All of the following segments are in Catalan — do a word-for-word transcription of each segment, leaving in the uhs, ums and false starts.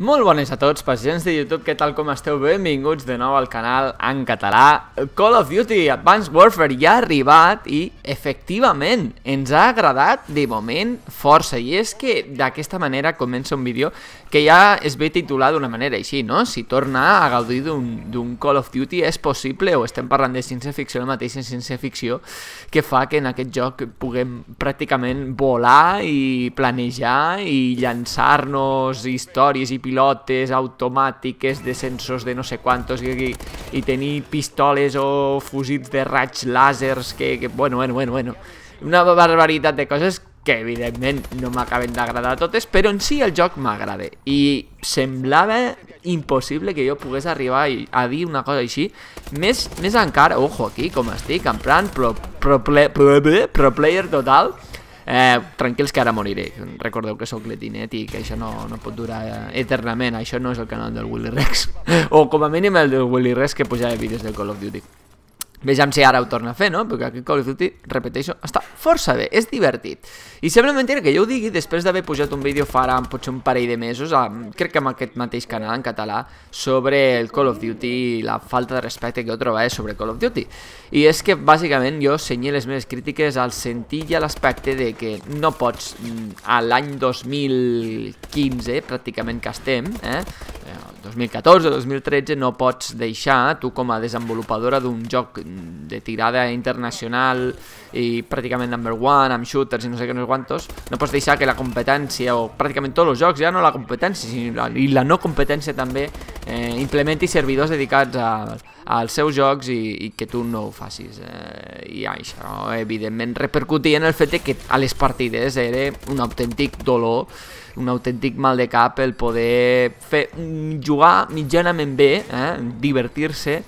Molt bones a tots, pacients de YouTube, què tal com esteu? Benvinguts de nou al canal en català. Call of Duty Advanced Warfare ja ha arribat i, efectivament, ens ha agradat de moment força. I és que d'aquesta manera comença un vídeo que ja es ve titular d'una manera així, no? Si torna a gaudir d'un Call of Duty és possible, o estem parlant de ciència-ficció, la mateixa ciència-ficció que fa que en aquest joc puguem pràcticament volar i planejar i llançar-nos històries i pilotes automàtiques de sensors de no sé quantos i, i tenir pistoles o fusils de raigs làsers que, que bueno, bueno, bueno, bueno, una barbaritat de coses que evidentment no m'acaben d'agradar totes, però en si el joc m'agrada i semblava impossible que jo pogués arribar a dir una cosa així, més, més encara, ojo aquí com estic, en plan pro, pro, pro, pro, pro player total. Eh, tranquils que ara moriré, recordeu que sóc letinet i que això no, no pot durar eternament, això no és el canal del Willy Rex o com a mínim el del Willy Rex que pujava vídeos del Call of Duty. Vejam si ara ho torna a fer, no? Perquè aquest Call of Duty, repeteixo, està força bé, és divertit. I sembla mentira que jo ho digui després d'haver pujat un vídeo fa ara potser un parell de mesos, crec que amb aquest mateix canal en català, sobre el Call of Duty i la falta de respecte que jo trobava sobre Call of Duty. I és que, bàsicament, jo senyé les meves crítiques al sentit i a l'aspecte de que no pots, a l'any dos mil quinze, pràcticament que estem, eh? dos mil catorze, dos mil tretze, no pots deixar, tu com a desenvolupadora d'un joc de tirada internacional i pràcticament number one, amb shooters i no sé què, no sé quantos, no pots deixar que la competència, o pràcticament tots els jocs, ja no la competència, sinó i la no competència també, eh, implementi servidors dedicats a, als seus jocs i, i que tu no ho facis. Eh, I això, evidentment, repercutia en el fet que a les partides era un autèntic dolor, un autèntic mal de cap el poder fer, jugar mitjanament bé, eh, divertir-se,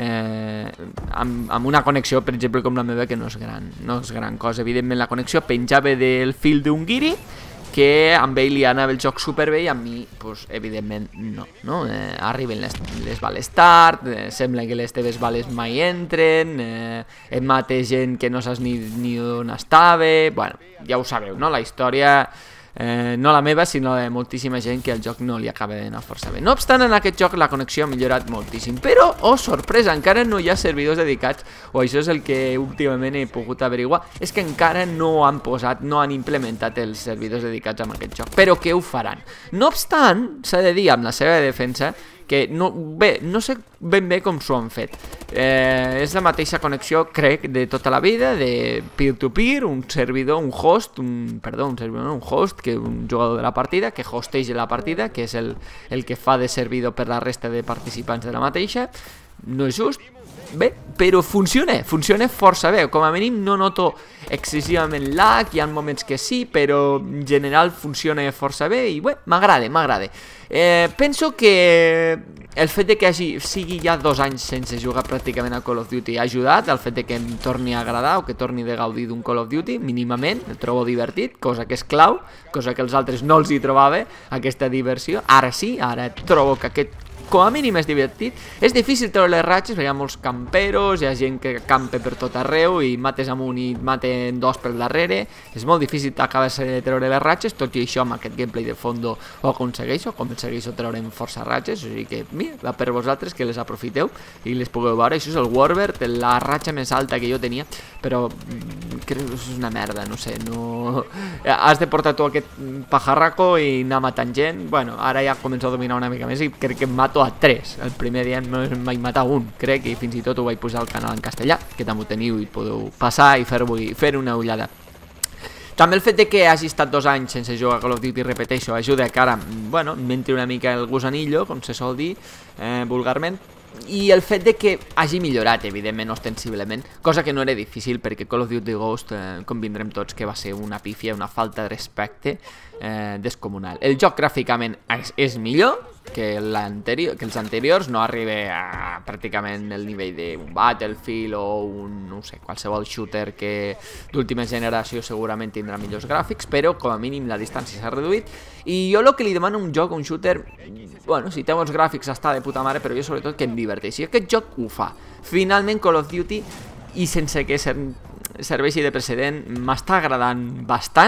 eh, amb, amb una connexió, per exemple, com la meva, que no és gran, no és gran cosa. Evidentment, la connexió penjava del fil d'un guiri, que amb ell li anava el joc superbé i a mi, pues, evidentment, no. no? Eh, arriben les, les bales tard, eh, sembla que les teves bales mai entren, eh, et mata gent que no saps ni, ni on estava, bueno, ja ho sabeu, no? La història... Eh, no la meva, sinó de moltíssima gent que el joc no li acaba d'anar força bé. No obstant, en aquest joc la connexió ha millorat moltíssim, però, oh sorpresa, encara no hi ha servidors dedicats, o això és el que últimament he pogut averiguar, és que encara no han posat, no han implementat els servidors dedicats a aquest joc, però que ho faran. No obstant, s'ha de dir amb la seva defensa que no, bé, no sé ben bé com s'ho han fet. Eh, és la mateixa connexió, crec, de tota la vida, de peer-to-peer, un servidor, un host, un, perdó, un servidor, un host, que un jugador de la partida, que hosteja la partida, que és el, el que fa de servidor per la resta de participants de la mateixa. No és just, bé, però funciona, funciona força bé, com a mínim no noto excessivament lag, hi ha moments que sí, però en general funciona força bé i bé, m'agrada, m'agrada. Eh, penso que el fet de que hagi, sigui ja dos anys sense jugar pràcticament a Call of Duty ha ajudat, el fet de que em torni a agradar o que torni de gaudir d'un Call of Duty, mínimament, el trobo divertit, cosa que és clau, cosa que els altres no els hi trobava, aquesta diversió. Ara sí, ara trobo que aquest com a mínim és divertit. És difícil treure les ratxes perquè hi ha molts camperos, hi ha gent que campe per tot arreu i mates amunt i maten dos per darrere. És molt difícil acabar-se de treure les ratxes, tot i això amb aquest gameplay de fondo ho aconsegueixo, aconsegueixo treurem força ratxes, o sigui que, mira, va per vosaltres que les aprofiteu i les pugueu veure. Això és el Warbird, la ratxa més alta que jo tenia, però crec que és una merda, no sé, no... Has de portar tu aquest pajarraco i anar matant gent. Bueno, ara ja començo a dominar una mica més i crec que em mato a tres. El primer dia no em vaig matar un, crec, i fins i tot ho vaig posar al canal en castellà, que també ho teniu i podeu passar i fer una ullada. També el fet de que hagi estat dos anys sense jugar a Call of Duty, repeteixo, ajuda que ara, bueno, m'entri una mica el gusanillo, com se sol dir, eh, vulgarment, i el fet de que hagi millorat, evidentment, ostensiblement, cosa que no era difícil perquè Call of Duty Ghost, eh, convindrem tots que va ser una pífia, una falta de respecte eh, descomunal. El joc gràficament és, és millor que, que els anteriors, no arriba a pràcticament el nivell d'un Battlefield o un, no sé, qualsevol shooter que d'última generació segurament tindrà millors gràfics, però com a mínim la distància s'ha reduït. I jo el que li demano a un joc, un shooter, bueno, si té bons gràfics està de puta mare, però jo sobretot que em diverteixi. Aquest joc ho fa. Finalment Call of Duty, i sense que ser, serveixi de precedent, m'està agradant bastant.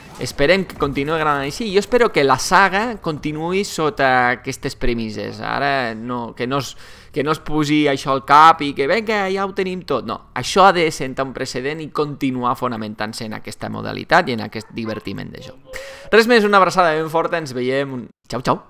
esperem que continuï agradant així. Jo espero que la saga continuï sota aquestes premisses. Ara no, que no es, que no es posi això al cap i que vinga, ja ho tenim tot. No, això ha de sentar un precedent i continuar fonamentant-se en aquesta modalitat i en aquest divertiment de joc. Res més, una abraçada ben forta, ens veiem. Xau, xau.